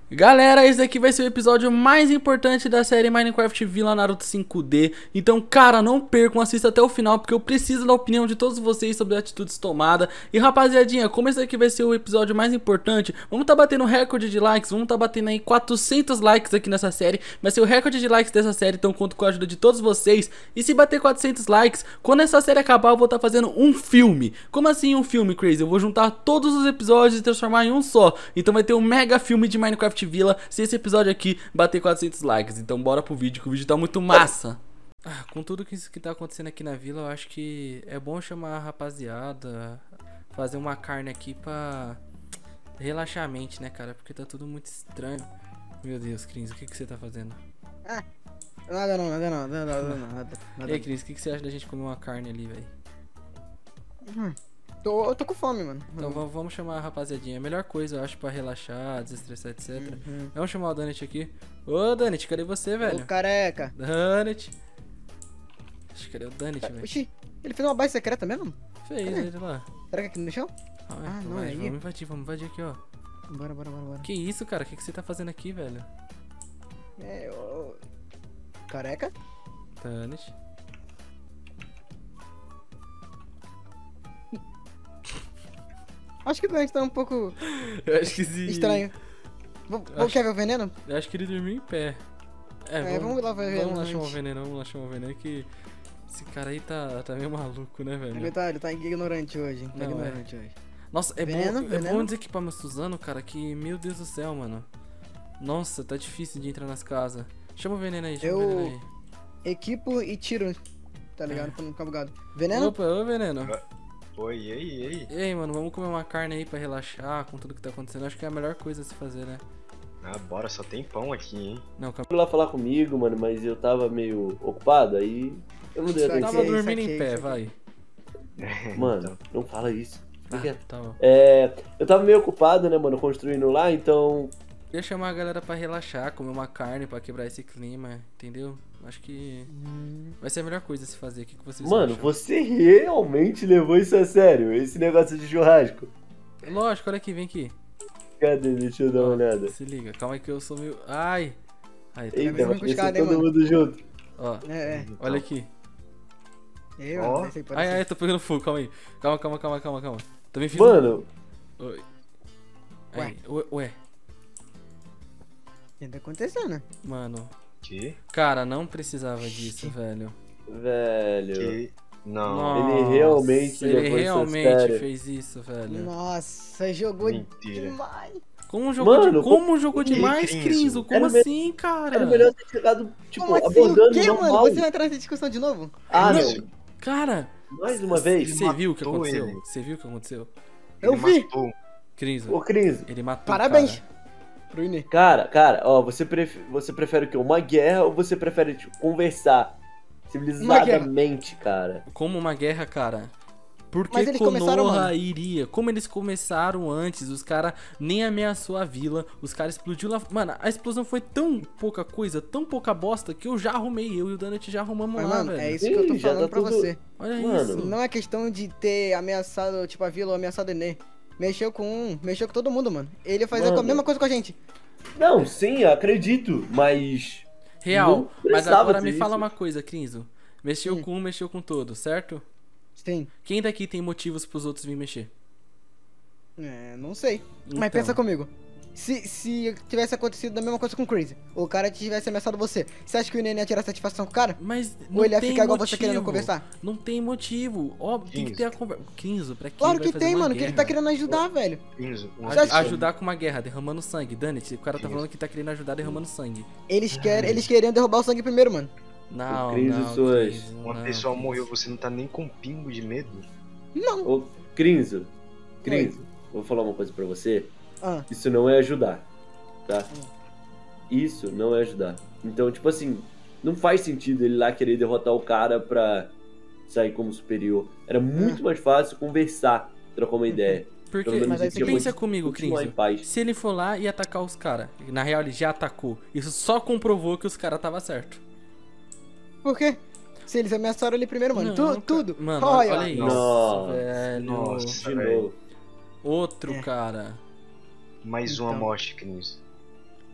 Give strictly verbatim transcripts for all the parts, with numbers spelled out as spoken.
Galera, esse daqui vai ser o episódio mais importante da série Minecraft Villa Naruto cinco D. Então, cara, não percam, assista até o final, porque eu preciso da opinião de todos vocês sobre atitudes tomadas. E rapaziadinha, como esse daqui vai ser o episódio mais importante, vamos tá batendo recorde de likes, vamos tá batendo aí quatrocentos likes aqui nessa série. Vai ser o recorde de likes dessa série, então conto com a ajuda de todos vocês. E se bater quatrocentos likes, quando essa série acabar eu vou tá fazendo um filme. Como assim um filme, Crazy? Eu vou juntar todos os episódios e transformar em um só. Então vai ter um mega filme de Minecraft Villa se esse episódio aqui bater quatrocentos likes. Então bora pro vídeo, que o vídeo tá muito massa. Ah, com tudo que, que tá acontecendo aqui na vila, eu acho que é bom chamar a rapaziada, fazer uma carne aqui pra relaxar a mente, né, cara? Porque tá tudo muito estranho. Meu Deus, Cris, o que, que você tá fazendo? Ah, nada não, nada não, nada, nada, nada, nada. E aí, Cris, o que, que você acha da gente comer uma carne ali, velho? Hum, tô, eu tô com fome, mano. Então vamos, vamos chamar a rapaziadinha. A melhor coisa, eu acho, pra relaxar, desestressar, etcétera. Uhum. Vamos chamar o Danit aqui. Ô, Danit, cadê você, velho? Ô, careca. Danit. Cadê o Danit, velho? Oxi, ele fez uma base secreta mesmo? Fez, Cadê? ele lá. Será que é aqui no chão? Ah, Ah, então não, vai, é aí. vamos invadir, vamos invadir aqui, ó. Bora, bora, bora, bora. Que isso, cara? O que, que você tá fazendo aqui, velho? É, ô... Careca? Danit. Acho que o Dante tá um pouco Eu acho que sim. estranho. Vamos, acho- quer ver o veneno? Eu acho que ele dormiu em pé. É, É, vamos lá ver o Vamos lá veneno, chamar o gente. veneno, vamos lá chamar o veneno que... Esse cara aí tá, tá meio maluco, né, velho? Ele tá, ele tá ignorante hoje, hein? Tá Não, ignorante hoje. Nossa, é, Veneno, bom, é veneno. bom dizer que pra meus usando, cara, que... Meu Deus do céu, mano. Nossa, tá difícil de entrar nas casas. Chama o veneno aí, chama Eu- o veneno Equipo e tiro, tá ligado? É. Pra não ficar bugado. aí. Veneno? Opa, ô veneno. Oi, e aí, e aí? E aí, mano, vamos comer uma carne aí pra relaxar com tudo que tá acontecendo. Acho que é a melhor coisa a se fazer, né? Ah, bora, só tem pão aqui, hein? Não, calma. Foi lá falar comigo, mano, mas eu tava meio ocupado, aí eu não dei Saquei, Tava atenção. dormindo em saquei, pé, saquei. vai. Mano, não fala isso. Ah, Fica quieto. tá bom. É, eu tava meio ocupado, né, mano, construindo lá, então... Queria chamar a galera pra relaxar, comer uma carne pra quebrar esse clima, entendeu? Acho que Hum, vai ser a melhor coisa a se fazer. O que, que vocês Mano, acham? você realmente levou isso a sério, esse negócio de churrasco? Lógico, olha aqui, vem aqui. Cadê? Deixa eu dar uma Ó, olhada. Se liga, calma aí que eu sou meio... Ai! Aí, tá Eita, vendo? vai buscar, ser né, todo mano? mundo junto. Ó, é, é. olha aqui. Eu, Ó. não sei, pode Ai, ser. ai, tô pegando fogo, calma aí. Calma, calma, calma, calma, calma. Também fiz um- Mano, Oi. Ué. Aí, ué, ué. O que tá acontecendo? Mano, Que? cara, não precisava disso, velho. velho... Que? Não. Nossa, Ele realmente ele levou isso a realmente sério. fez isso, velho. Nossa, jogou Mentira. demais. Como jogou, Mano, de... como jogou que demais, Crinzo? Crinzo? Como Era me- assim, cara? Era melhor ter chegado, tipo, Como assim? abordando O quê, normal. mano? Você vai entrar nessa discussão de novo? Ah, Não. não. Cara, Mais uma vez. você viu o que matou aconteceu? ele. Você viu o que aconteceu? Eu Ele vi. matou. Crinzo, Ô, Cris, ele matou Parabéns. o cara. Pro Inê. cara, cara, ó, você, pref... você prefere o quê? Uma guerra ou você prefere, tipo, conversar civilizadamente, cara? Como uma guerra, cara. Porque Mas eles começaram, Konoha mano. iria. Como eles começaram antes, os caras nem ameaçou a vila. Os caras explodiu lá. Mano, a explosão foi tão pouca coisa, tão pouca bosta, que eu já arrumei. Eu e o Donut já arrumamos Mas, lá, mano, velho. é isso que eu tô Ih, já falando tá pra tudo- você. Olha Mano. isso. Não é questão de ter ameaçado, tipo, a vila ou ameaçado o Inê. Mexeu com um, mexeu com todo mundo, mano. Ele ia fazer Mano. a mesma coisa com a gente. Não, sim, eu acredito, mas... Real. Não Mas precisava agora me dizer fala isso. uma coisa, Crinzo. Mexeu Hum. com um, mexeu com todo, certo? Sim. Quem daqui tem motivos pros outros vir mexer? É, não sei. Então. Mas pensa comigo. Se, se tivesse acontecido a mesma coisa com o Crazy, o cara tivesse ameaçado você, você acha que o Inê ia tirar satisfação com o cara? Mas não Ou ele ia tem ficar igual motivo. você querendo conversar? Não tem motivo. Óbvio, tem que ter a conversa. Crinzo, pra quem Claro vai que fazer tem, uma mano, que ele guerra? tá querendo ajudar, velho. Enzo, um Você acha que- Aj- Ajudar com uma guerra, derramando sangue. Danit, o cara tá Isso. falando que tá querendo ajudar derramando sangue. Eles, querem, eles queriam derrubar o sangue primeiro, mano. Não, O Crinzo não, suas- Crinzo, Uma não, pessoa Crinzo. morreu, você não tá nem com um pingo de medo? Não. Ô, Crinzo, Crinzo, vou falar uma coisa pra você. Ah, Isso não é ajudar, tá? Isso não é ajudar. Então, tipo assim, não faz sentido ele lá querer derrotar o cara pra sair como superior. Era muito mais fácil conversar, trocar uma ideia. Porque, Pelo menos Mas aí isso você ia pensa con- comigo, continuar Crinzo. em paz. Se ele for lá e atacar os caras, na real ele já atacou. Isso só comprovou que os caras tava certo. por quê? Se eles ameaçaram ele primeiro, mano. Não, Tu- cara. tudo. Mano, olha, olha isso, Nossa. velho. Nossa. De velho. novo. Outro É. cara. Mais uma Então. morte, Cris.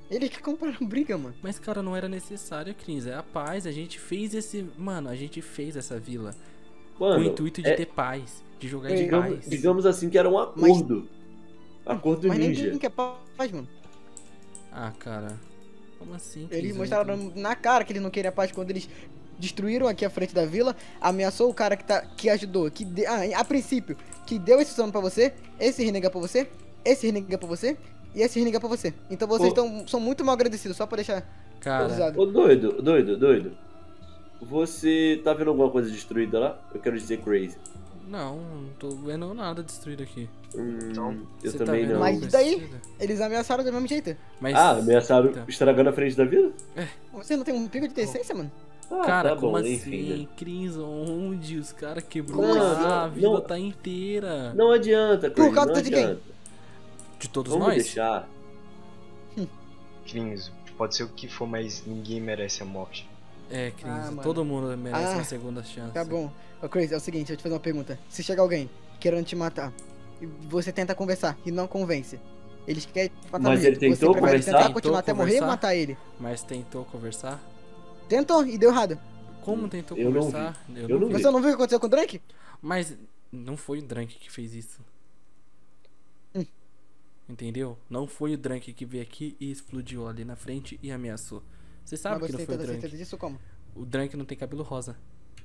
Eles que compraram briga, mano. Mas, cara, não era necessário, Cris. É a paz. A gente fez esse. Mano, a gente fez essa vila com o Mano, intuito de é- ter paz. De jogar É, de digamos, paz. digamos assim que era um acordo. Acordo Mas ninja. ninguém quer paz, mano. Ah, cara. Como assim, Cris? Eles Eu mostraram não tô- na cara que eles não queriam paz quando eles destruíram aqui a frente da vila, ameaçou o cara que, tá, que ajudou, que de, ah, a princípio, que deu esse sono pra você, esse renegar pra você, esse renegar pra você e esse renegar pra você. Então vocês Pô. tão, são muito mal agradecidos, só pra deixar Cara, avisado. Ô, doido, doido, doido. Você tá vendo alguma coisa destruída lá? Eu quero dizer crazy. não, não tô vendo nada destruído aqui. Hum, Não. eu Você tá também vendo não. Mas algo daí- destruído? Eles ameaçaram do mesmo jeito. Mas, Ah, ameaçaram Então. estragando a frente da vida? Você não tem um pico de decência, mano? Ah, Cara, tá como bom, assim, enfim, né? Cris? Onde? Os caras quebrou Como lá, assim? a vila Não- tá inteira. Não adianta, crazy, causa não de quem? adianta. De todos Vamos nós? deixar. Crinzo, pode ser o que for, mas ninguém merece a morte. É, Cris, Ah, mano. todo mundo merece Ah, uma segunda chance. Tá bom. Ô, Chris, é o seguinte, eu te fazer uma pergunta. Se chega alguém querendo te matar e você tenta conversar e não convence, eles querem te matar Mas no ele jeito. Você tentou prefere conversar? tentar Tentou continuar até morrer ou conversar? matar ele? Mas tentou conversar? Tentou e deu errado. Como tentou Eu não vi. conversar? Eu não vi. Você não viu o que aconteceu com o Drake? Mas não foi o Drunk que fez isso. Hum. Entendeu? Não foi o Drunk que veio aqui e explodiu ali na frente e ameaçou. Você sabe Mas que você não tem foi o toda certeza Drunk. disso como? O Drunk não tem cabelo rosa.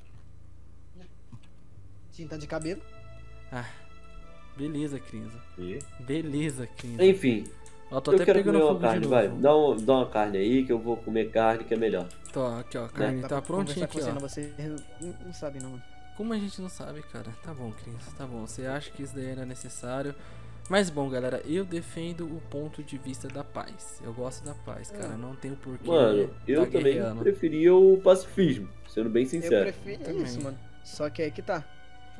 Tinta de cabelo. Ah, beleza, Cris. E? Beleza, Cris. Enfim, Ó, tô eu até quero pegando comer uma fogo carne, de vai. novo. Dá, um, dá uma carne aí que eu vou comer carne que é melhor. Tô, aqui, ó, a carne Dá tá pra prontinha aqui, conversar ó. com você, não, não sabe não, mano. Como a gente não sabe, cara? Tá bom, Cris, tá bom. Você acha que isso daí era necessário? Mas bom, galera, eu defendo o ponto de vista da paz. Eu gosto da paz, cara. Não tem o porquê. Mano, eu tá também guerreando. preferia o pacifismo, sendo bem Eu sincero. prefiro Também. isso, mano. Só que aí que tá.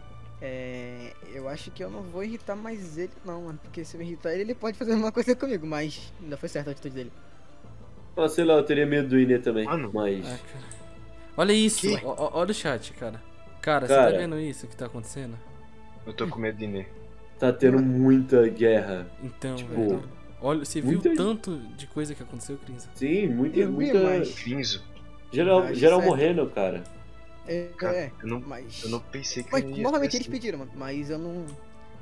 É, eu acho que eu não vou irritar mais ele, não, mano. Porque se eu irritar ele, ele pode fazer uma coisa comigo. Mas ainda foi certa a atitude dele. Ah, sei lá, eu teria medo do Ine também. Mano. Mas. Ah, cara. Olha isso, Que? ó- ó- olha o chat, cara. Cara, você Cara. tá vendo isso que tá acontecendo? Eu tô com medo de Nê. Tá tendo muita guerra. Então, Tipo, velho. Olha, você viu muita- o tanto de coisa que aconteceu, Cris? Sim, muita. Eu vi, muita... mas- Crinzo, Geral, Mas geral certo. morrendo, cara. É, cara, é, eu não, mas. eu não pensei que Mas não ia normalmente ser eles assim. pediram, mano. Mas eu não.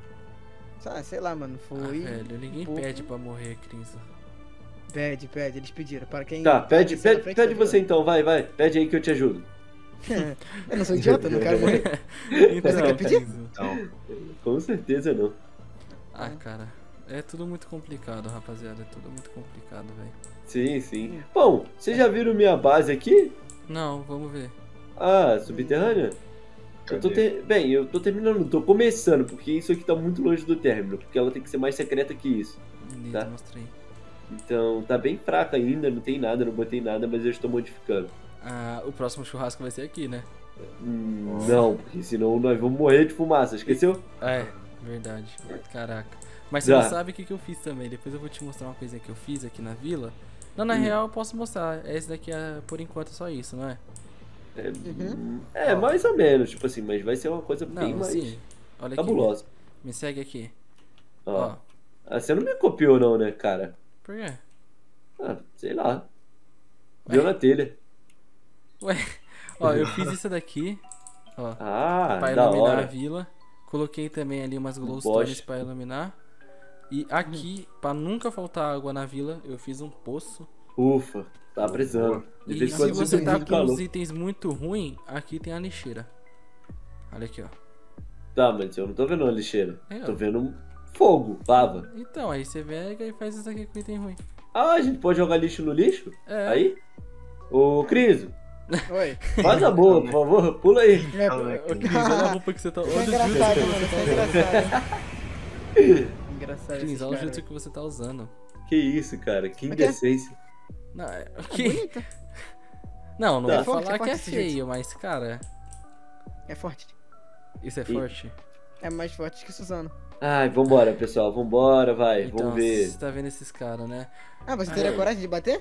Sabe, sei lá, mano. Ah, Foi. velho, ninguém pouco. pede pra morrer, Cris. Pede, pede, eles pediram. Para quem. Tá, pede, aparecer na pede, frente pede da você então, vai, vai. Pede aí que eu te ajudo. vila. Eu não sou idiota, eu não quero morrer. Então, Você quer pedir? Cris. Então, Com certeza não. Ah, cara. É tudo muito complicado, rapaziada. É tudo muito complicado, velho. Sim, sim. Bom, vocês já viram minha base aqui? Não, vamos ver. Ah, subterrânea? Eu tô cadê? ter... Bem, eu tô terminando, tô começando, porque isso aqui tá muito longe do término, porque ela tem que ser mais secreta que isso. Beleza, Tá. mostrei. Então, tá bem fraca ainda, não tem nada, não botei nada, mas eu estou modificando. Ah, o próximo churrasco vai ser aqui, né? Hum, não, porque senão nós vamos morrer de fumaça, esqueceu? É, verdade. Caraca. Mas você Já. não sabe o que, que eu fiz também. Depois eu vou te mostrar uma coisa que eu fiz aqui na vila. Não, na Hum. real eu posso mostrar. Esse daqui é por enquanto só isso, não é? É, Uhum. é, mais ou menos, tipo assim, mas vai ser uma coisa bem Não, mais sim. Olha aqui. cabulosa. Me segue aqui. Ó. Ó. Ah, você não me copiou não, né, cara? Por quê? Ah, sei lá. Deu na telha. Ué. Ó, eu fiz isso daqui. Ó. Ah, Pra da iluminar a hora. vila. Coloquei também ali umas glowstones Bosta. pra iluminar. E aqui, pra nunca faltar água na vila, eu fiz um poço. Ufa, tá precisando. De E vez em se quando você sinto tá muito com calor. uns itens muito ruins, aqui tem a lixeira. Olha aqui, ó. Tá, mas eu não tô vendo uma lixeira. É, ó. Tô vendo um fogo, lava. Então, aí você pega e faz isso aqui com item ruim. Ah, a gente pode jogar lixo no lixo? É. Aí? Ô, Criso, Oi. faz a boa, por favor, pula aí. É, Fala, Ô, Cris, olha a roupa que você tá... Isso é Olha o engraçado, jeito mano. que Isso você é tá engraçado. Engraçado. Cris, esses olha o caras. jeito que você tá usando. Que isso, cara, que Por quê? indecência. Não, é... É que... bonito. não, não Tá. vou É forte, falar é que é forte esse jeito. feio, mas, cara, É forte. isso é E- forte. É mais forte que Suzano. Ai, vambora, pessoal, vambora, vai, Então, vamos ver. você tá vendo esses caras, né? Ah, você teria Ai. coragem de bater?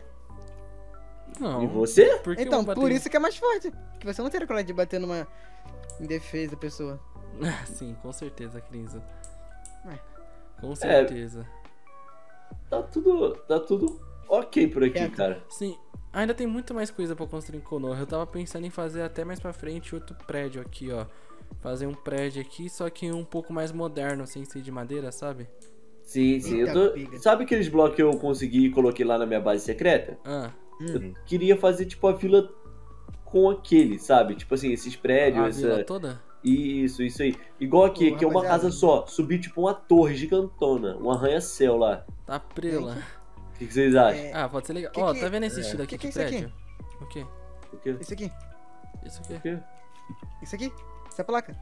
Não. E você? Por que eu Então, vou por bater- isso que é mais forte. Que você não teria coragem de bater numa indefesa pessoa. Sim, com certeza, Cris. Ué. Com certeza. Tá tudo, tá tudo ok por aqui, Quieto. cara. Sim, ainda tem muito mais coisa pra construir em Konoha. Eu tava pensando em fazer até mais pra frente outro prédio aqui, ó. Fazer um prédio aqui, só que um pouco mais moderno, sem ser de madeira, sabe? Sim, sim. Eita, Eu tô... piga. Sabe aqueles blocos que eu consegui e coloquei lá na minha base secreta? Ah, Eu queria fazer, tipo, a vila com aquele, sabe? Tipo assim, esses prédios, a essa... vila toda? Isso, isso aí. Igual aqui, Pô, que é uma rapaziada. casa só. Subir, tipo, uma torre gigantona. Um arranha-céu lá. Tá prela. O que, que vocês acham? É, Ah, pode ser legal. Que Ó, que- tá vendo esse é. estilo aqui Que que de é isso prédio? O quê? O quê? Isso aqui, Isso aqui? O quê? isso aqui, essa placa.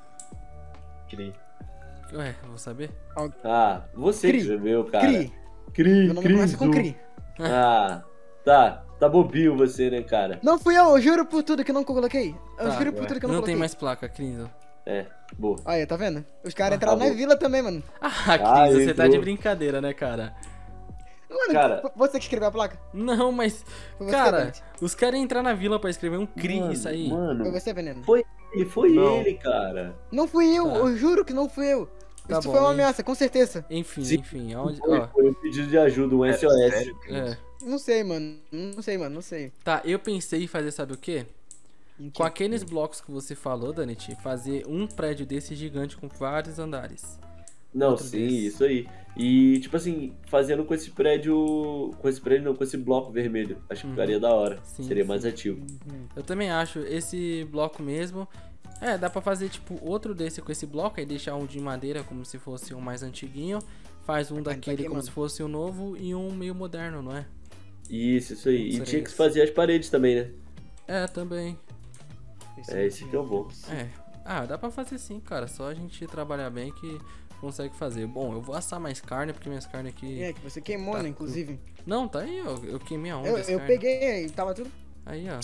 Cri. Ué, eu vou saber? Ah, você Cri. que escreveu, cara. Cri. Cri, Meu nome começa com Criso. Cri. Ah, tá. Tá bobinho você, né, cara? Não fui eu, eu juro por tudo que eu não coloquei. Eu Tá, juro por ué. tudo que eu não, Não coloquei. tem mais placa, Crinzo. É, boa. Olha, tá vendo? Os caras Ah, entraram tá na bom. vila também, mano. Ah, Crinzo, você tá entrou. de brincadeira, né, cara? Mano, Cara- f- você que escreveu a placa? Não, mas, Foi você, cara, Dante. os caras iam entrar na vila pra escrever um Cri, Mano, isso aí. Foi Mano, você, Veneno? foi ele, foi Não. ele, cara. Não fui eu, Tá. eu juro que não fui eu. Tá Isso bom, foi uma hein? ameaça, com certeza. Enfim, Sim. enfim, aonde... Foi, Ó, foi um pedido de ajuda, um É, S O S. sério, Cris? é. Não sei, mano. Não sei, mano, não sei. Tá, eu pensei em fazer, sabe o quê? Em Com que- aqueles blocos que você falou, Danit, fazer um prédio desse gigante com vários andares. Não, Outro sim, desse. isso aí. E, tipo assim, fazendo com esse prédio. Com esse prédio, não, com esse bloco vermelho. Acho que Uhum. ficaria da hora. Sim, Seria sim. mais ativo. Uhum. Eu também acho esse bloco mesmo. É, dá pra fazer tipo outro desse com esse bloco, aí deixar um de madeira como se fosse um mais antiguinho. Faz um Tá daquele como queimando. se fosse um novo e um meio moderno, não é? Isso, isso aí. E Seria tinha que isso. fazer as paredes também, né? É, também. É, esse que é o bom. É. Ah, dá pra fazer sim, cara. Só a gente trabalhar bem que consegue fazer. Bom, eu vou assar mais carne, porque minhas carnes aqui. É, que você queimou, Tá. né, inclusive. Não, tá aí, ó. Eu queimei aonde? Eu, as eu carnes? peguei, tava tudo... Aí, ó.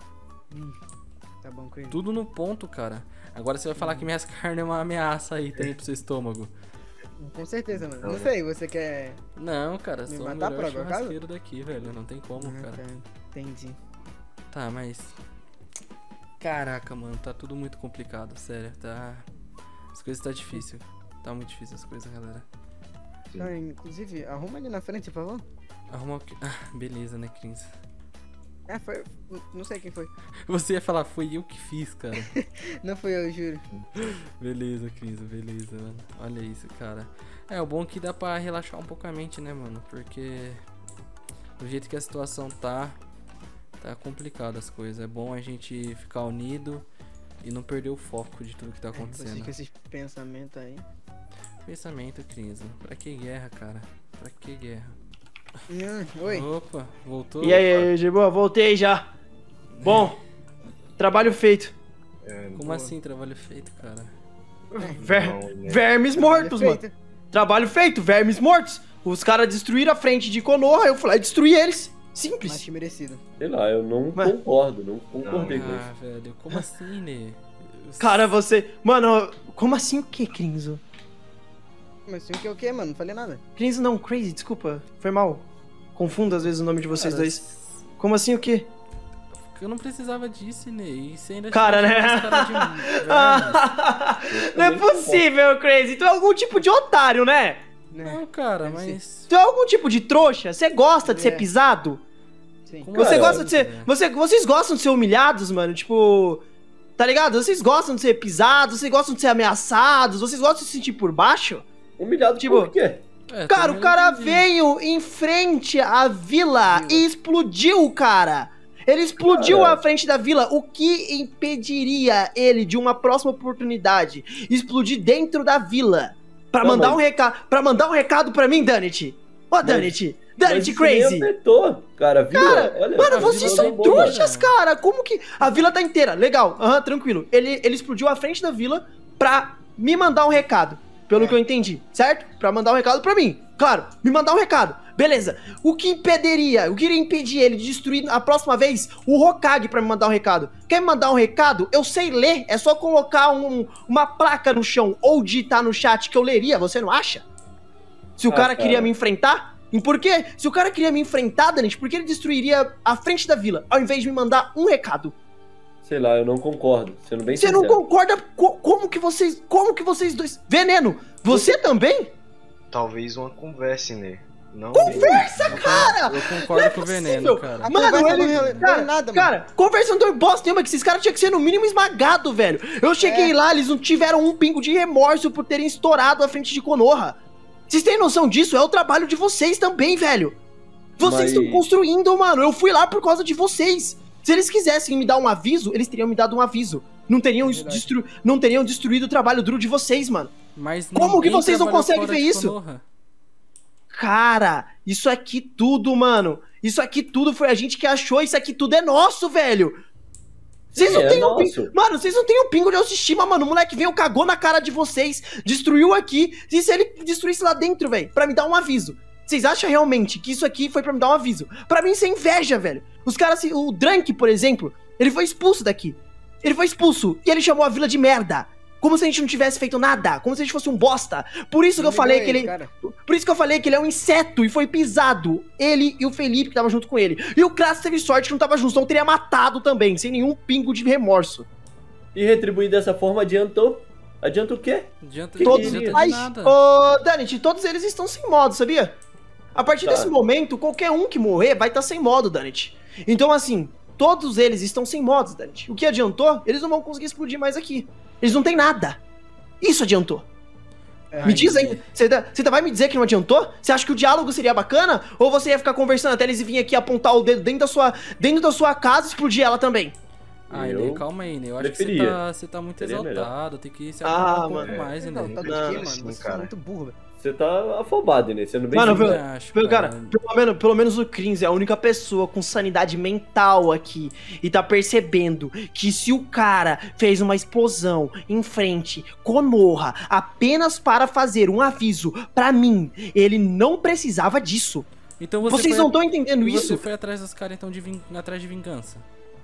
Tá bom, Crazy. Tudo no ponto, cara. Agora você vai falar que minhas carnes é uma ameaça aí também pro seu estômago. Com certeza, mano. Não Não. sei, você quer... Não, cara, Me sou o matar melhor por algum acaso? churrasqueiro daqui, velho. Não tem como, Ah, cara. tá. Entendi. Tá, mas. Caraca, mano, tá tudo muito complicado, sério. Tá. As coisas tá difícil. Tá muito difícil as coisas, galera. Não, inclusive, arruma ali na frente, por favor. Arrumar o que. Ah, beleza, né, Cris? É, foi... Não sei quem foi. Você ia falar, foi eu que fiz, cara. Não fui eu, juro. Beleza, Cris, beleza, mano. Olha isso, cara. É, o bom é que dá pra relaxar um pouco a mente, né, mano? Porque. Do jeito que a situação tá. Tá complicado as coisas. É bom a gente ficar unido e não perder o foco de tudo que tá Você acontecendo. com esses pensamentos aí. Pensamento, Cris. Pra que guerra, cara? Pra que guerra? Hum, oi. Opa, voltou? E aí, Giboa, voltei já. Bom, trabalho feito. É, Como assim, trabalho feito, cara? Ver- não, né? vermes mortos, mano. Feito. Trabalho feito, vermes mortos. Os caras destruíram a frente de Konoha, eu fui lá e destruí eles. Simples. Mas merecido. Sei lá, eu não Mas- concordo, não concordei com Ah, isso. velho, como assim, né? Eu- Cara, você... Mano, como assim o que, Crinzo? Mas assim, o que o que, mano? Não falei nada. Crinzo não, Crazy, desculpa. Foi mal. Confundo às vezes o nome de vocês Cara, dois. Como assim o quê? Eu não precisava disso, Ney. E você ainda Cara, chama né? os cara de vermes. Não é possível, Crazy. Tu é algum tipo de otário, né? Né? Não, cara, Deve mas. Tu é algum tipo de trouxa? Você gosta de ser É. pisado? Sim. Como Você Cara, gosta de ser. é. Você, vocês gostam de ser humilhados, mano? Tipo. Tá ligado? Vocês gostam de ser pisados, vocês gostam de ser ameaçados, vocês gostam de se sentir por baixo? Humilhado Tipo- por quê? É, Cara, também o cara não entendi. veio em frente à vila Vila. e explodiu, cara. Ele explodiu Cara. a frente da vila. O que impediria ele de uma próxima oportunidade explodir dentro da vila? Pra Não, mandar mas- um recado, para mandar um recado pra mim, Danit. Ô, Danit, Mas Danit isso nem Crazy. afetou, cara. Vila, Cara, olha, Mano, a vocês vila são tá boa, trouxas, né? cara. Como que. A vila tá inteira. Legal. Aham, tranquilo. Ele, ele explodiu a frente da vila pra me mandar um recado. Pelo É. que eu entendi, certo? Pra mandar um recado pra mim. Claro, me mandar um recado. Beleza. O que impediria, o que iria impedir ele de destruir a próxima vez o Hokage pra me mandar um recado? Quer me mandar um recado? Eu sei ler. É só colocar um- uma placa no chão ou digitar no chat que eu leria, você não acha? Se o Ah, cara cara. queria me enfrentar? E por quê? Se o cara queria me enfrentar, Danite, por que ele destruiria a frente da vila, ao invés de me mandar um recado? sei lá, eu não concordo, sendo bem Você sincero. não concorda? Co- como que vocês. Como que vocês dois. Veneno! Você também? Talvez uma conversa, né? Não. Conversa, não- cara! Eu concordo com o Veneno, cara. A Mano, conversa ele, não deu cara, nada, mano. cara, conversa não deu bosta nenhuma, que esses caras tinham que ser no mínimo esmagado, velho. Eu cheguei É. lá, eles não tiveram um pingo de remorso por terem estourado a frente de Konoha. Vocês têm noção disso? É o trabalho de vocês também, velho. Vocês Mas- estão construindo, mano. Eu fui lá por causa de vocês. Se eles quisessem me dar um aviso, eles teriam me dado um aviso. Não teriam, É verdade. destru... não teriam destruído o trabalho duro de vocês, mano. Mas Como que ninguém vocês não trabalhou conseguem fora ver de isso? Konoha. Cara, isso aqui tudo, mano. Isso aqui tudo foi a gente que achou. Isso aqui tudo é nosso, velho. Vocês não É têm um nosso. pingo. Mano, vocês não têm um pingo de autoestima, mano. O moleque veio, cagou na cara de vocês, destruiu aqui. E se ele destruísse lá dentro, velho, pra me dar um aviso? Vocês acham realmente que isso aqui foi pra me dar um aviso? Pra mim, isso é inveja, velho. Os caras, assim, o Drank, por exemplo, ele foi expulso daqui. Ele foi expulso e ele chamou a vila de merda. Como se a gente não tivesse feito nada. Como se a gente fosse um bosta. Por isso que eu falei que ele. Cara. Por isso que eu falei que ele é um inseto e foi pisado. Ele e o Felipe que tava junto com ele. E o Kratos teve sorte que não tava junto, senão teria matado também, sem nenhum pingo de remorso. E retribuir dessa forma adiantou? Adianta o quê? Adianta, Todos. adianta de Ai, nada. ô, Danit, todos eles estão sem modo, sabia? A partir Tá. desse momento, qualquer um que morrer vai estar sem modo, Danit. Então, assim, todos eles estão sem modos, Danit. O que adiantou? Eles não vão conseguir explodir mais aqui. Eles não têm nada. Isso adiantou. É, Me diz aí, você tá- você tá- vai me dizer que não adiantou? Você acha que o diálogo seria bacana? Ou você ia ficar conversando até eles virem aqui apontar o dedo dentro da sua, dentro da sua casa e explodir ela também? Ah, Eu Inê, calma aí, Inê. Eu acho que você preferia. tá, você tá muito Seria exaltado. Tem que se Ah, acalmar um mano. pouco mais, Inê. Não, tá Não, doido, não, mano. sim, Você é cara. muito burro, velho. Você tá afobado, né? Sendo bem Mano, sincero. viu? Eu acho, Pelo, cara, cara. pelo menos, pelo menos o Krins é a única pessoa com sanidade mental aqui e tá percebendo que se o cara fez uma explosão em frente Konoha apenas para fazer um aviso pra mim, ele não precisava disso. Então você Vocês foi não a- estão entendendo Você isso? foi atrás dos caras, então, de vin... atrás de vingança.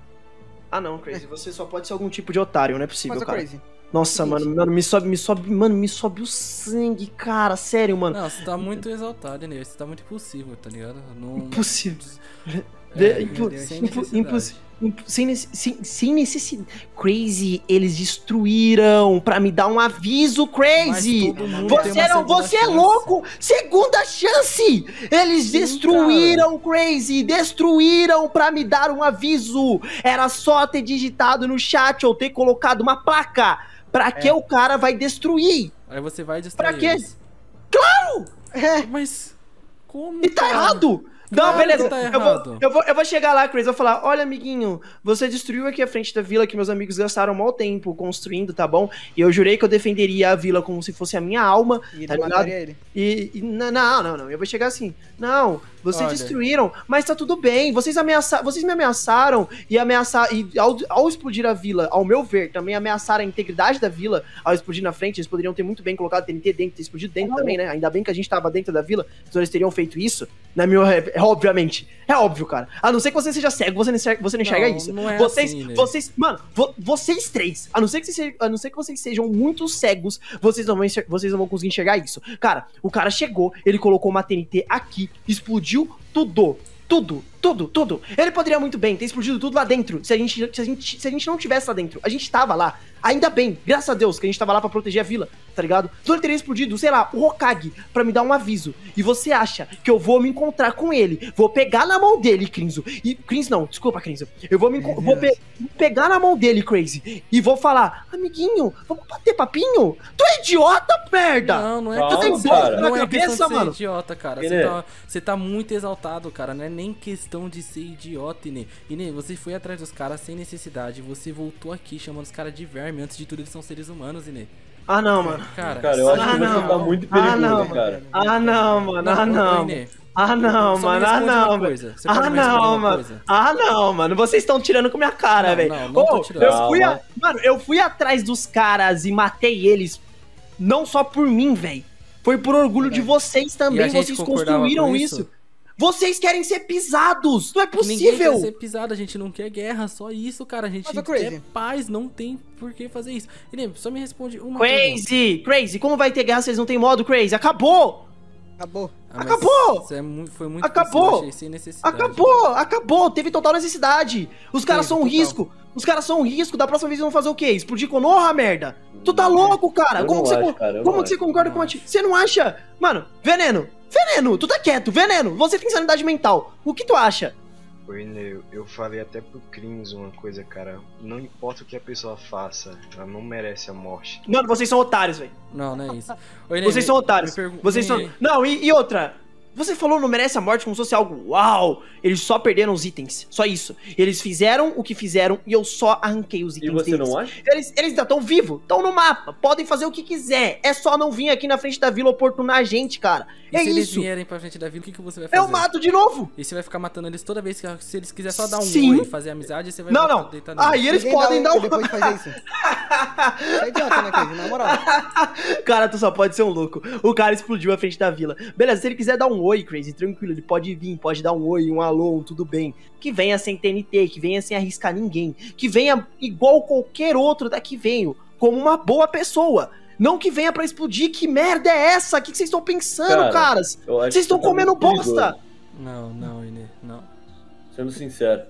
Ah não, Crazy, você só pode ser algum tipo de otário, não é possível, Mas, ô, cara. Crazy, Nossa, Seguinte. mano, mano, me sobe, me sobe, mano, me sobe o sangue, cara, sério, mano. Não, você tá muito exaltado, Inê. Você tá muito impulsivo, tá ligado? Não... Impossível. É, Impo- sem impo- necessidade. imposs- imp- sem, nece- sem, sem necessidade. Crazy, eles destruíram pra me dar um aviso, Crazy. Mas todo mundo tem Você, uma não, segunda você é chance. louco! Segunda chance! Eles Sim, destruíram, Crazy! Destruíram pra me dar um aviso! Era só ter digitado no chat ou ter colocado uma placa. Pra que É. o cara vai destruir? Aí você vai destruir Pra quê? eles. É, Mas... Como, E tá cara? errado! Não, Claro beleza. que tá eu, errado. vou, eu, vou, eu vou chegar lá, Chris. Eu vou falar: olha, amiguinho, você destruiu aqui a frente da vila que meus amigos gastaram mau tempo construindo, tá bom? E eu jurei que eu defenderia a vila como se fosse a minha alma. e ele Tá ligado? mataria ele. E, e n- não, não, não. Eu vou chegar assim. Não, vocês Olha. destruíram, mas tá tudo bem. Vocês ameaçaram, vocês me ameaçaram e ameaçaram. E ao, ao explodir a vila, ao meu ver, também ameaçaram a integridade da vila ao explodir na frente. Eles poderiam ter muito bem colocado T N T dentro, ter explodido dentro também, né? Ainda bem que a gente tava dentro da vila, então eles teriam feito isso. Na minha, é, obviamente. É óbvio, cara. A não ser que você seja cego, você não enxerga, você não enxerga Não, isso. não é vocês, assim, né? vocês, mano, vo- vocês três, a não ser que vocês, sejam- a não ser que vocês sejam muito cegos, vocês não vão, enxer- vocês não vão conseguir enxergar isso. Cara, o cara chegou, ele colocou uma T N T aqui, explodiu tudo. Tudo, tudo, tudo. Ele poderia muito bem ter explodido tudo lá dentro. Se a gente, se a gente, se a gente não tivesse lá dentro. A gente tava lá. Ainda bem, graças a Deus, que a gente tava lá pra proteger a vila, tá ligado? Então ele teria explodido, sei lá, o Hokage pra me dar um aviso. E você acha que eu vou me encontrar com ele, vou pegar na mão dele, Crinzo. E Crinzo não, desculpa, Crinzo. Eu vou me enco- vou pe- pegar na mão dele, Crazy, e vou falar: amiguinho, vamos bater papinho? Tu é idiota, merda! Não, não é Calma, questão de ser- cara. não é Na questão cabeça, de ser mano. idiota, cara. Inê. Você tá, você tá muito exaltado, cara. Não é nem questão de ser idiota, Inê. Inê, você foi atrás dos caras sem necessidade. Você voltou aqui chamando os caras de verme. Antes de tudo, eles são seres humanos, Inê. Ah, não, mano. Cara, Cara, eu acho Ah, que você não. tá muito Ah, perigoso, não, cara. Ah, não, mano. Ah, não. Inê, Ah, não, só me mano. Ah, responde uma não, velho. coisa. Você pode Ah, me responder não, uma mano. coisa? Ah, não, mano. Vocês estão tirando com minha cara, Não, velho. não, não tô Ô, tirando. eu fui a... Calma. Mano, eu fui atrás dos caras e matei eles. Não só por mim, velho. Foi por orgulho de vocês E também. a gente Vocês concordava construíram com isso. isso? Vocês querem ser pisados. Não é Ninguém possível. quer ser pisado, a gente não quer guerra, só isso, cara. A gente Mas, ô, quer Crazy. paz, não tem por que fazer isso. Inê, só me responde uma pergunta. Crazy, Crazy. Como vai ter guerra se eles não têm modo, Crazy? Acabou. Acabou. Ah, mas Acabou! Isso é muito, foi muito Acabou! possível, eu achei sem necessidade. Acabou, acabou, teve total necessidade. Os caras Teve, são um total. risco. Os caras são um risco. Da próxima vez eles vão fazer o quê? Explodir Konoha, merda? Tu tá louco, cara? Eu Como não que você, acho, con- cara, eu como não que você acho. concorda Não com a acho. ti? Você não acha? Mano, Veneno, Veneno, tu tá quieto, Veneno. Você tem sanidade mental. O que tu acha? Oi, Neo, eu falei até pro Crimson uma coisa, cara. Não importa o que a pessoa faça, ela não merece a morte. Mano, vocês são otários, velho. Não, não é isso. Ô, Inê, Vocês me- são otários. me pergun- Vocês me- são. Não, e, e outra. Você falou não merece a morte como se fosse algo uau. Eles só perderam os itens. Só isso. Eles fizeram o que fizeram e eu só arranquei os E itens você deles. não acha? Eles, eles ainda estão vivos, estão no mapa, podem fazer o que quiser. É só não vir aqui na frente da vila oportunar a gente, cara. E É se eles isso. vierem pra frente da vila, o que, que você vai fazer? Eu mato de novo. E você vai ficar matando eles toda vez que se eles quiserem só dar um Sim. oi e fazer amizade, você vai Não, matar- não. deitar neles. Aí eles Ninguém dá podem um dar oi um. depois de fazer isso. Você é idiota, né, Crazy? Na moral. Cara, tu só pode ser um louco. O cara explodiu a frente da vila. Beleza, se ele quiser dar um oi, Crazy, tranquilo, ele pode vir, pode dar um oi, um alô, um tudo bem. Que venha sem T N T, que venha sem arriscar ninguém. Que venha igual qualquer outro daqui veio, como uma boa pessoa. Não que venha pra explodir. Que merda é essa? O que que vocês estão pensando, Cara, caras? Eu acho Vocês que estão tá comendo muito perigoso, bosta. Não, não, Inê, não. Sendo sincero.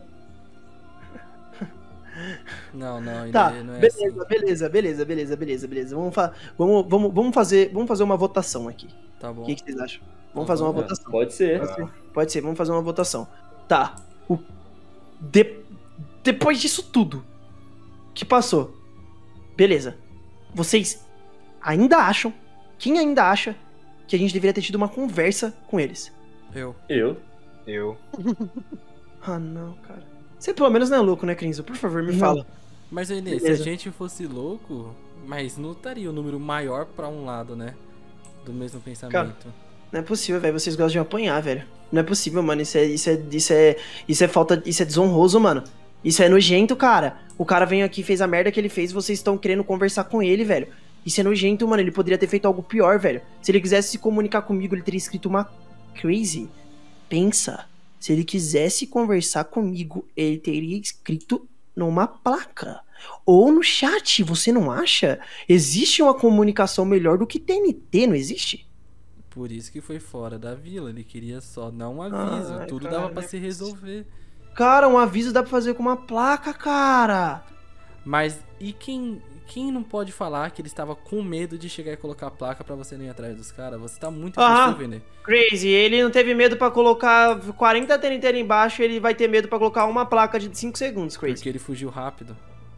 Não, não, Inê, Tá, não é beleza, assim. beleza, beleza, beleza, beleza, beleza. Vamos, fa vamos, vamos, vamos, fazer, vamos fazer uma votação aqui. Tá bom. O que, que vocês acham? Vamos Tá fazer uma bom. votação. Pode ser. Pode ser, pode ser, vamos fazer uma votação. Tá. O... de- Depois disso tudo que passou, beleza. Vocês ainda acham, quem ainda acha, que a gente deveria ter tido uma conversa com eles? Eu. Eu? Eu. Ah, não, cara. Você pelo menos não é louco, né, Crinzo? Por favor, me Não. fala. Mas, Inê, se a Beleza. gente fosse louco, mas não estaria o número maior pra um lado, né? Do mesmo pensamento. Não é possível, velho. Vocês gostam de apanhar, velho. Não é possível, mano. Isso é, isso é, isso é, isso é falta, isso é desonroso, mano. Isso é nojento, cara. O cara veio aqui, fez a merda que ele fez e vocês estão querendo conversar com ele, velho. Isso é nojento, mano. Ele poderia ter feito algo pior, velho. Se ele quisesse se comunicar comigo, ele teria escrito uma crazy. Pensa. Se ele quisesse conversar comigo, ele teria escrito numa placa. Ou no chat, você não acha? Existe uma comunicação melhor do que T N T, não existe? Por isso que foi fora da vila. Ele queria só dar um aviso. Ai, Tudo cara, dava pra não é se resolver. Cara, um aviso dá pra fazer com uma placa, cara. Mas e quem, quem não pode falar que ele estava com medo de chegar e colocar a placa pra você não ir atrás dos caras? Você tá muito Aham. impossível, né? Crazy, ele não teve medo pra colocar quarenta T N T embaixo, ele vai ter medo pra colocar uma placa de cinco segundos, Crazy. Porque ele fugiu rápido.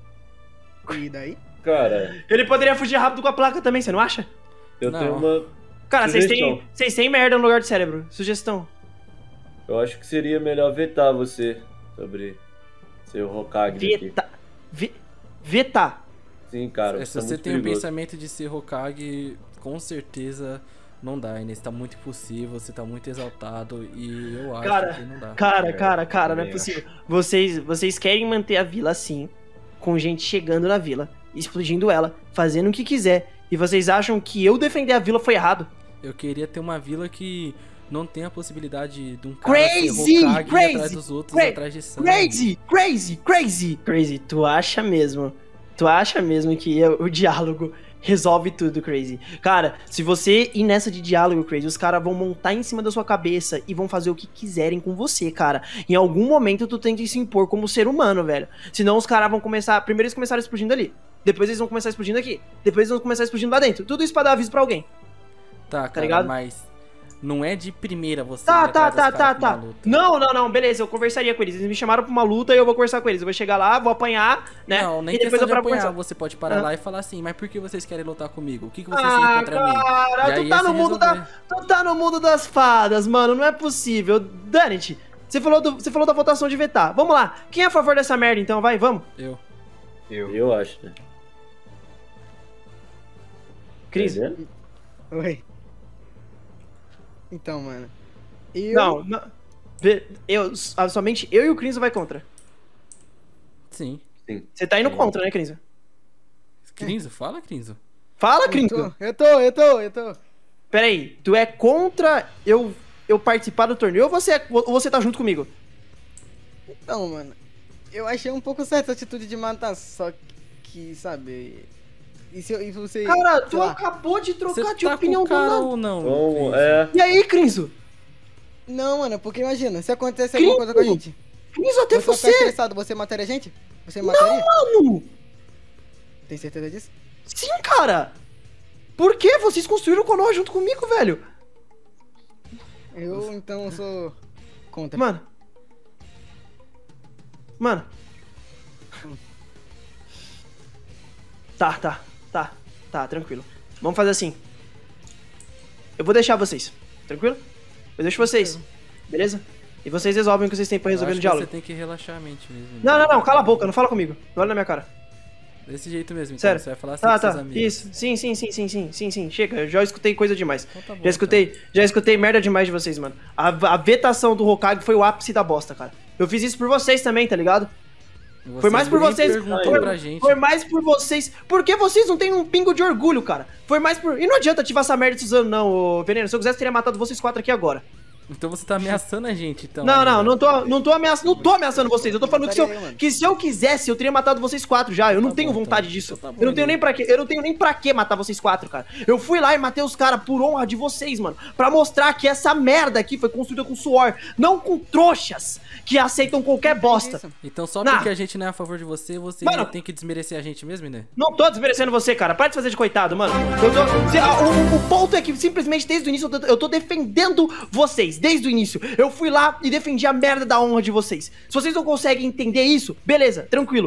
E daí? Cara, Ele poderia fugir rápido com a placa também, você não acha? eu Não. tenho uma. Cara, vocês Sugestão. têm, vocês têm merda no lugar do cérebro. Sugestão. Eu acho que seria melhor vetar você sobre ser o Hokage daqui. Veta. Ve, vetar. Sim, cara. É, se tá você muito tem o perigoso. pensamento de ser Hokage, com certeza não dá, Inês. Tá muito impossível, você tá muito exaltado e eu acho Cara, que não dá. Cara, É, cara, cara, não é também possível. Vocês, vocês querem manter a vila assim, com gente chegando na vila, explodindo ela, fazendo o que quiser, e vocês acham que eu defender a vila foi errado? Eu queria ter uma vila que não tem a possibilidade de um cara Crazy, ser Hokage crazy, ir atrás dos outros, cra- atrás de sangue. Crazy, crazy, crazy. Crazy, tu acha mesmo? Tu acha mesmo que eu- o diálogo resolve tudo, Crazy? Cara, se você ir nessa de diálogo, Crazy, os caras vão montar em cima da sua cabeça e vão fazer o que quiserem com você, cara. Em algum momento tu tem que se impor como ser humano, velho. Senão os caras vão começar... Primeiro eles começaram explodindo ali. Depois eles vão começar explodindo aqui. Depois eles vão começar explodindo lá dentro. Tudo isso pra dar aviso pra alguém. Tá, cara, ligado? mas não é de primeira você Tá, ir tá, atrás tá, dos tá, caras pra tá. uma luta. Não, não, não, beleza, eu conversaria com eles. Eles me chamaram pra uma luta e eu vou conversar com eles. Eu vou chegar lá, vou apanhar, né? Não, nem e depois questão eu de paro pra apanhar, conversar. você pode parar Ah. lá e falar assim, mas por que vocês querem lutar comigo? O que, que vocês têm Ah, contra mim? cara, E aí tu tá ia no se mundo da, resolver. tu tá no mundo das fadas, mano, não é possível. Dane-te, você falou, do, você falou da votação de vetar. Vamos lá, quem é a favor dessa merda então? Vai, vamos. Eu. Eu. Eu acho, né? Cris. Tá vendo? Oi. Então, mano. Eu... Não, não. Ve- Eu, ah, somente eu e o Crinzo vai contra. Sim. Você tá indo Sim. contra, né, Crinzo? Crinzo, fala, Crinzo. Fala, Eu Crinzo. tô, eu tô, eu tô, eu tô. Pera aí, tu é contra eu, eu participar do torneio ou você, é- ou você tá junto comigo? Então, mano. Eu achei um pouco certa a atitude de matar, só que, sabe... E, se, eu- e você. Cara, sei tu lá, acabou de Você trocar de tá opinião com do cara nada. ou não? Então, Cris? é. E aí, Crinzo? Não, mano, porque imagina, se acontece alguma coisa com a gente. Crinzo, até Você vai ficar você. estressado, você mataria a gente? Você me mataria? Mano, Tem certeza disso? sim, cara. Por que vocês construíram o Konoha junto comigo, velho? Eu, então, sou contra. Mano. Mano. Tá, tá, tá, tá, tranquilo. Vamos fazer assim. Eu vou deixar vocês, tranquilo? Eu deixo vocês, beleza? E vocês resolvem o que vocês têm pra Eu resolver acho no que diálogo. você tem que relaxar a mente mesmo. Não, não, não, cala a boca, não fala comigo. Não olha na minha cara. Desse jeito mesmo, então. Sério. Você vai falar assim Tá, com seus tá, amigos. isso. Sim, sim, sim, sim, sim, sim, sim. Chega, eu já escutei coisa demais. Então tá bom, Já escutei, já escutei merda demais de vocês, mano. A, a vetação do Hokage foi o ápice da bosta, cara. Eu fiz isso por vocês também, tá ligado? então. Foi mais por nem vocês. perguntou Foi, pra gente. foi mais por vocês. Porque vocês não têm um pingo de orgulho, cara. Foi mais por. E não adianta ativar essa merda de Suzano, não, ô Veneno. Se eu quisesse, teria matado vocês quatro aqui agora. Então você tá ameaçando a gente, então. não, não, ainda. não tô, não tô ameaçando. Não tô ameaçando vocês. Eu tô falando que se eu, Mataria eu, mano. que se eu quisesse, eu teria matado vocês quatro já. Eu não Tá tenho bom, vontade então. disso. Então tá bom, eu não tenho né? nem pra quê. Eu não tenho nem pra que matar vocês quatro, cara. Eu fui lá e matei os caras por honra de vocês, mano. Pra mostrar que essa merda aqui foi construída com suor, não com trouxas que aceitam qualquer bosta. Isso. Então só Não. porque a gente não é a favor de você, você Mano. tem que desmerecer a gente mesmo, né? Não tô desmerecendo você, cara. Para de fazer de coitado, mano. Eu tô, se- a- o, o ponto é que simplesmente desde o início eu tô, eu tô defendendo vocês. Desde o início. Eu fui lá e defendi a merda da honra de vocês. Se vocês não conseguem entender isso, beleza, tranquilo.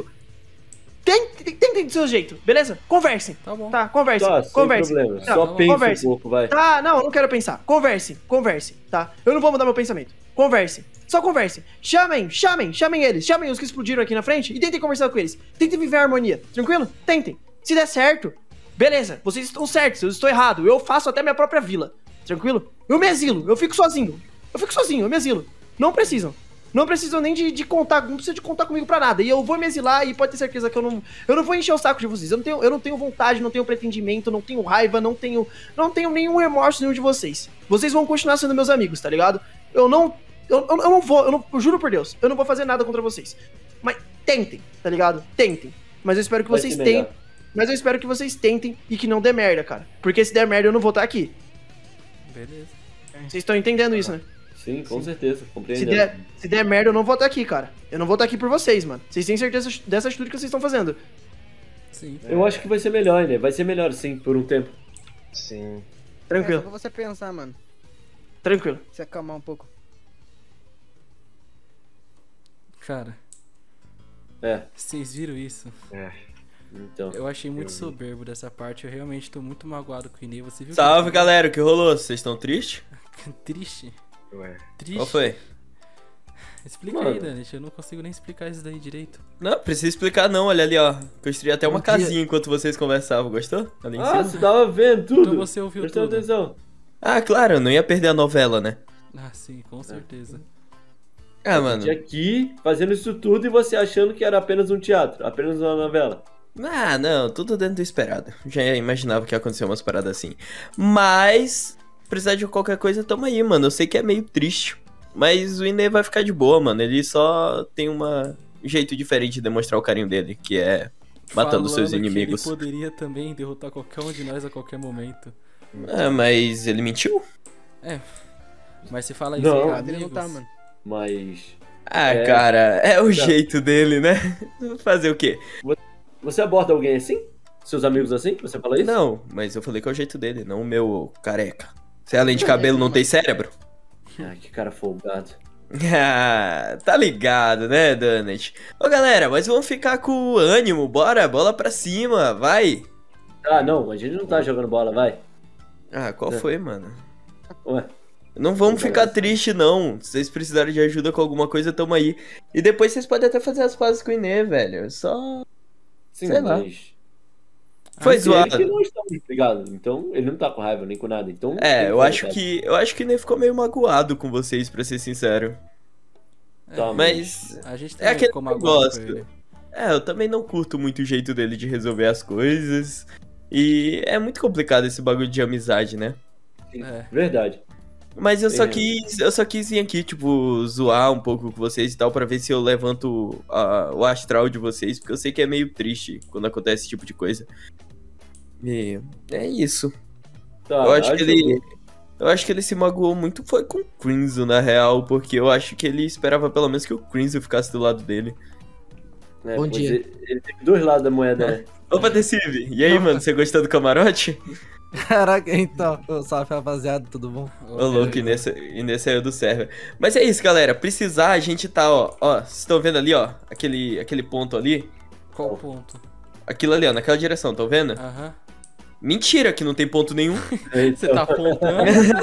Tentem, tentem do seu jeito, beleza? Conversem. Tá bom. Tá, conversem. Tá, sem conversem. problema. Tá, Só pensa conversem. um pouco, vai. Tá, não, eu não quero pensar. Conversem, conversem, tá? Eu não vou mudar meu pensamento. Conversem. Só conversem. Chamem, chamem, chamem eles. Chamem os que explodiram aqui na frente e tentem conversar com eles. Tentem viver a harmonia. Tranquilo? Tentem. Se der certo, beleza. Vocês estão certos, eu estou errado. Eu faço até minha própria vila. Tranquilo? Eu me exilo. Eu fico sozinho. Eu fico sozinho, eu me exilo. Não precisam. Não precisam nem de, de contar, não precisa de contar comigo pra nada. E eu vou me exilar e pode ter certeza que eu não, eu não vou encher o saco de vocês. Eu não tenho, eu não tenho vontade, não tenho pretendimento, não tenho raiva, não tenho, não tenho nenhum remorso nenhum de vocês. Vocês vão continuar sendo meus amigos, tá ligado? Eu não, eu, eu, eu não vou, eu, não, eu juro por Deus, eu não vou fazer nada contra vocês. Mas tentem, tá ligado? Tentem. Mas eu espero que Vai vocês ser tentem. melhor. Mas eu espero que vocês tentem e que não dê merda, cara. Porque se der merda eu não vou estar aqui. Beleza. Vocês estão entendendo isso, né? Sim, com certeza. Se Compreendendo. der, se der merda, eu não vou estar aqui, cara. Eu não vou estar aqui por vocês, mano. Vocês têm certeza dessa atitude que vocês estão fazendo. Sim. Eu acho que vai ser melhor, né? Vai ser melhor sim, por um tempo. Sim. É, só Tranquilo, pra você pensar, mano. tranquilo. Se acalmar um pouco. Cara, É, vocês viram isso? É. então. Eu achei muito Eu vi. soberbo dessa parte. Eu realmente tô muito magoado com o Inei. Você viu? Salve, galera, o que rolou? Vocês estão tristes? Que... Triste. Ué. Triste. Qual foi? Explica Mano. aí, Dani. Eu não consigo nem explicar isso daí direito. Não, precisa explicar não, olha ali, ó. Construí até uma Um dia- casinha enquanto vocês conversavam, gostou? Ali em Ah, cima. você tava vendo tudo. Então você ouviu Prestando tudo. atenção. Ah, claro, eu não ia perder a novela, né? Ah, sim, com certeza. Ah, mano. gente aqui fazendo isso tudo e você achando que era apenas um teatro, apenas uma novela. Ah, não, tudo dentro do esperado. Já imaginava que ia acontecer umas paradas assim. Mas, precisar de qualquer coisa, tamo aí, mano. Eu sei que é meio triste. Mas o Inê vai ficar de boa, mano. Ele só tem uma... um jeito diferente de demonstrar o carinho dele, que é matando seus Falando que inimigos. Ele poderia também derrotar qualquer um de nós a qualquer momento. Ah, mas ele mentiu? Mas se fala isso Não. aí, Ah, ele não amigos, tá, mano. Mas. Ah, É. cara, é o Não. jeito dele, né? Fazer o quê? Você aborda alguém assim? Seus amigos assim? Você fala isso? Não, mas eu falei que é o jeito dele, não o meu careca. Você além de cabelo não tem cérebro? Ah, que cara folgado. Ah, tá ligado, né, Danet? Ô, galera, mas vamos ficar com o ânimo, bora, bola pra cima, vai. Ah, não, a gente não tá jogando bola, vai. Ah, qual É. foi, mano? Ué. Não vamos Vamos ficar falar. triste, não. Se vocês precisarem de ajuda com alguma coisa, tamo aí. E depois vocês podem até fazer as pazes com o Inê, velho. Só... Sim, Sei lá. mas. Foi Ele zoado. que não está ligado, então ele não tá com raiva nem com nada. Então. É, ele eu foi, acho sabe? que... Eu acho que o Inê ficou meio magoado com vocês, pra ser sincero. Tá, Mas... A gente É também aquele ficou magoado com negócio. ele. É, eu também não curto muito o jeito dele de resolver as coisas. E é muito complicado esse bagulho de amizade, né? É. Verdade. Mas eu só É. quis, eu só quis vir aqui, tipo, zoar um pouco com vocês e tal, pra ver se eu levanto a- o astral de vocês, porque eu sei que é meio triste quando acontece esse tipo de coisa. E é isso. Tá, eu acho que ele. eu- Eu acho que ele se magoou muito foi com o Crimson, na real, porque eu acho que ele esperava pelo menos que o Crimson ficasse do lado dele. né, Bom pois dia. Ele, ele tem dois lados da moeda, né? Opa, Tecive, e aí, mano, você gostou do camarote? Caraca, então. Ô, salve, rapaziada, tudo bom? Ô, louco, Inês, Inês saiu do server. Mas é isso, galera, precisar, a gente tá, ó, ó, vocês estão vendo ali, ó, aquele, aquele ponto ali? Qual o ponto? Aquilo ali, ó, naquela direção, estão vendo? Aham. Mentira que não tem ponto nenhum. Você tá apontando?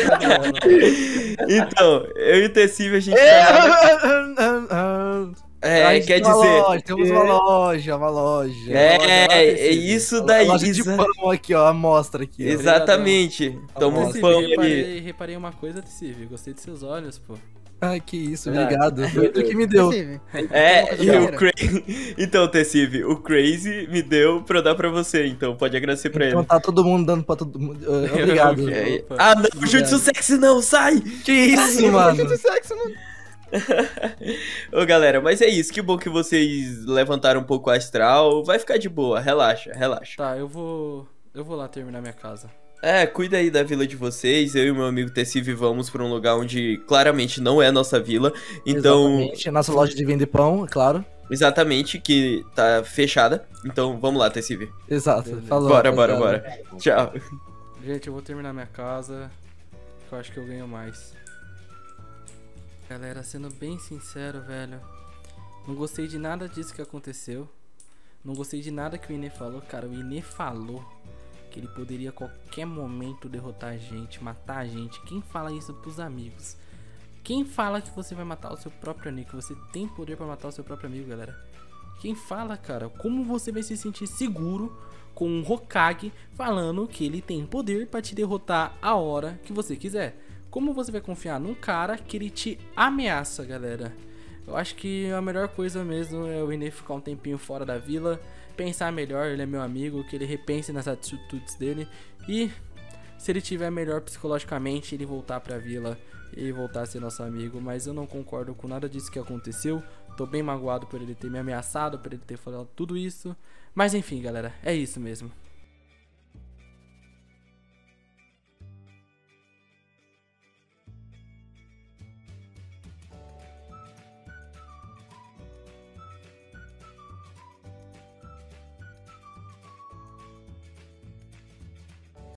Então, eu e o Tecive, a gente tá... É, A gente quer tem uma dizer... Loja, temos uma loja, uma loja. É, Uma loja lá, é Tecive. isso daí. Loja de exa- pão aqui, ó, a mostra aqui. ó. Exatamente. Toma um Tecive, pão Tecive, ali. reparei, reparei uma coisa, Tecive. Gostei dos seus olhos, pô. Ai, que isso, Ah, obrigado. Foi tu que me deu. Tecive, É, uma coisa e o maneira. Crazy... Então, Tecive, o Crazy me deu pra eu dar pra você, então pode agradecer pra Então ele. tá todo mundo dando pra todo mundo. Ah, obrigado. É, Opa. ah, não, o Jutsu Sexy não, sai! Que isso, mano? Muito sexo, mano. Ô, galera, mas é isso, que bom que vocês levantaram um pouco o astral. Vai ficar de boa, relaxa, relaxa. Tá, eu vou. Eu vou lá terminar minha casa. É, cuida aí da vila de vocês. Eu e meu amigo Tecive vamos pra um lugar onde claramente não é nossa vila. Então, Exatamente. Nossa loja de vender pão, é claro. exatamente, que tá fechada. Então, vamos lá, Tecive. Exato. Beleza. Falou. Bora, bora, rapaziada. bora. Tchau. Gente, eu vou terminar minha casa. Que eu acho que eu ganho mais. Galera, sendo bem sincero, velho. Não gostei de nada disso que aconteceu. Não gostei de nada que o Inê falou. Cara, o Inê falou que ele poderia a qualquer momento derrotar a gente, matar a gente. Quem fala isso pros amigos? Quem fala que você vai matar o seu próprio amigo? Que você tem poder pra matar o seu próprio amigo, galera? Quem fala, cara? Como você vai se sentir seguro com um Hokage falando que ele tem poder pra te derrotar a hora que você quiser? Como você vai confiar num cara que ele te ameaça, galera? Eu acho que a melhor coisa mesmo é o Inê ficar um tempinho fora da vila, pensar melhor, ele é meu amigo, que ele repense nas atitudes dele e se ele tiver melhor psicologicamente, ele voltar pra vila e voltar a ser nosso amigo. Mas eu não concordo com nada disso que aconteceu. Tô bem magoado por ele ter me ameaçado, por ele ter falado tudo isso. Mas enfim, galera, é isso mesmo.